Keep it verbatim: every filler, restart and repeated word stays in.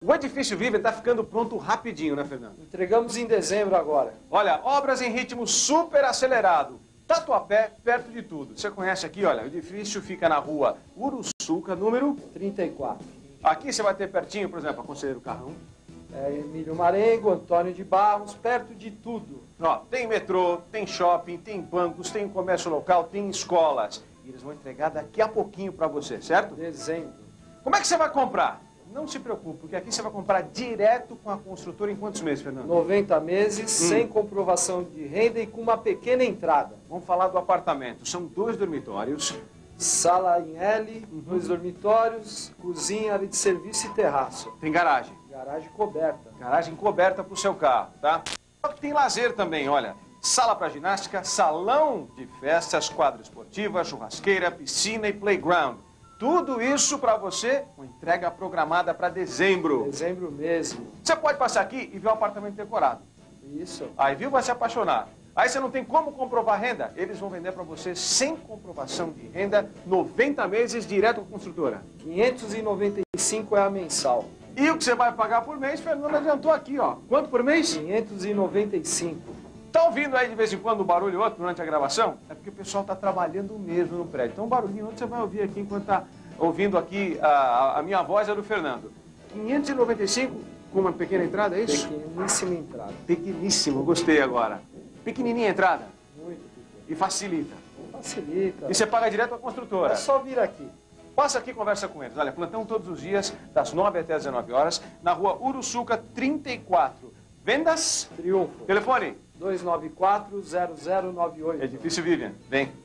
O edifício Vivian está ficando pronto rapidinho, né, Fernando? Entregamos em dezembro agora. Olha, obras em ritmo super acelerado. Tatuapé, perto de tudo. Você conhece aqui, olha, o edifício fica na rua Uruçuca, número trinta e quatro. Aqui você vai ter pertinho, por exemplo, a Conselheiro Carrão. É Emílio Marengo, Antônio de Barros, perto de tudo. Ó, tem metrô, tem shopping, tem bancos, tem comércio local, tem escolas. E eles vão entregar daqui a pouquinho para você, certo? Dezembro. Como é que você vai comprar? Não se preocupe, porque aqui você vai comprar direto com a construtora em quantos meses, Fernando? noventa meses, Hum. sem comprovação de renda e com uma pequena entrada. Vamos falar do apartamento. São dois dormitórios. Sala em L, uhum. dois dormitórios, cozinha, área de serviço e terraço. Tem garagem. Garagem coberta. Garagem coberta para o seu carro, tá? Tem lazer também, olha. Sala para ginástica, salão de festas, quadra esportiva, churrasqueira, piscina e playground. Tudo isso para você, com entrega programada para dezembro. Dezembro mesmo. Você pode passar aqui e ver o apartamento decorado. Isso. Aí viu, vai se apaixonar. Aí você não tem como comprovar renda, eles vão vender para você sem comprovação de renda, noventa meses direto com a construtora. quinhentos e noventa e cinco é a mensal. E o que você vai pagar por mês, Fernando adiantou aqui, ó. Quanto por mês? quinhentos e noventa e cinco. Tá ouvindo aí de vez em quando um barulho ou outro durante a gravação? É porque o pessoal tá trabalhando mesmo no prédio. Então um barulhinho outro você vai ouvir aqui enquanto tá ouvindo aqui a, a minha voz é do Fernando. quinhentos e noventa e cinco com uma pequena entrada, é isso? Pequeníssima entrada. Pequeníssimo, gostei agora. Pequenininha a entrada. Muito pequena. E facilita. Facilita. E você paga direto com a construtora. É só vir aqui. Passa aqui e conversa com eles. Olha, plantão todos os dias, das nove até as dezenove horas, na rua Uruçuca trinta e quatro. Vendas? Triunfo. Telefone? dois nove quatro, zero zero nove oito. Edifício Vivian. Vem.